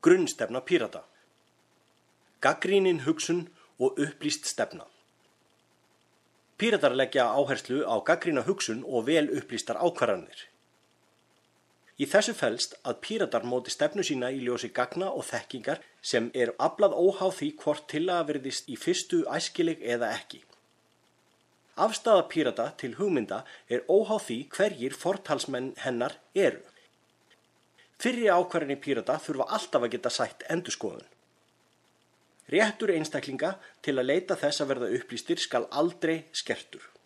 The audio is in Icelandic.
Grunnstefna Pírata. Gagnrýnin hugsun og upplýst stefna. Píratar leggja áherslu á gagnrýna hugsun og vel upplýstar ákvarðanir. Í þessu felst að Píratar móti stefnu sína í ljósi gagna og þekkingar sem aflað óháð því hvort tillaga virðist í fyrstu æskileg eða ekki. Afstaða Pírata til hugmynda óháð því hverjir fortalsmenn hennar eru. Fyrri ákvarðanir Pírata þurfa alltaf að geta sætt endurskoðun. Réttur einstaklinga til að leita þess að verða upplýstir skal aldrei skertur.